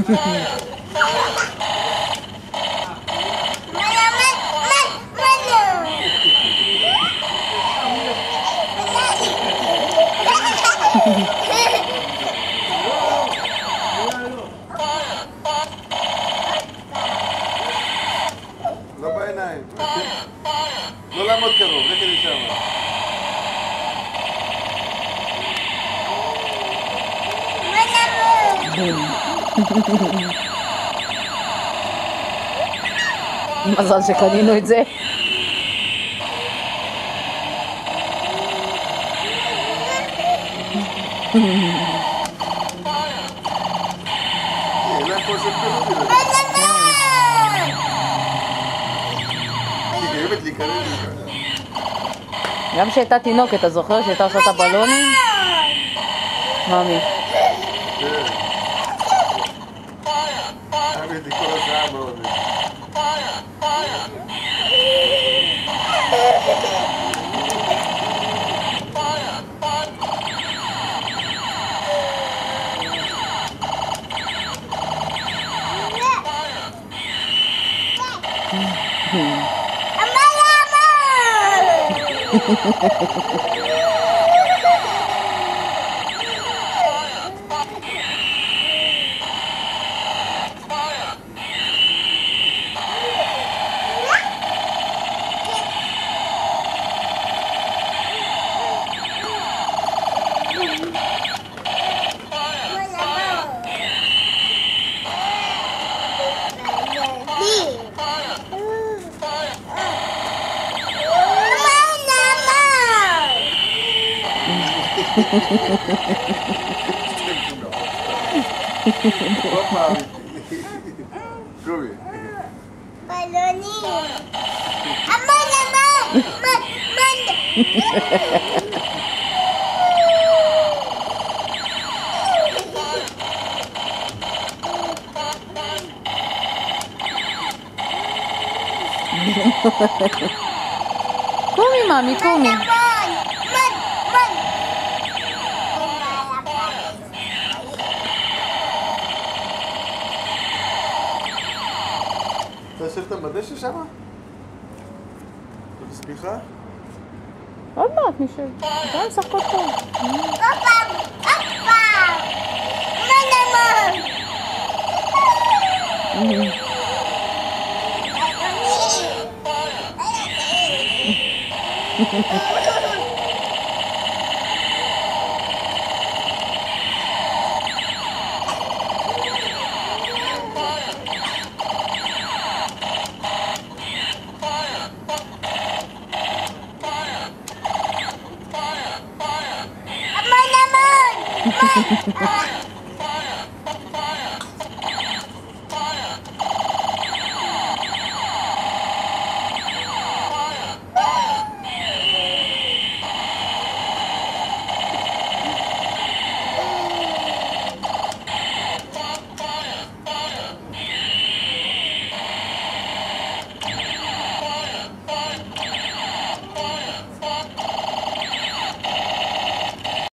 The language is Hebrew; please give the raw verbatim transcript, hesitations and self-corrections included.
לא בעיניים. לא לעמוד קרוב, לכי לשם. מזל שקנינו את זה. גם שהייתה תינוקת, אתה זוכר שהייתה עושה את הבלונים? מאמי. הייתי כל השעה בעולם. Baloni. Aman, aman. Man, man. קומי, מאמי, קומי. אתה יושבת בדשא שמה? אתה בספיחה? עוד מעט נשב. אתה משחקות פה. Opam, opam. Mana mam? Aman, aman. Man.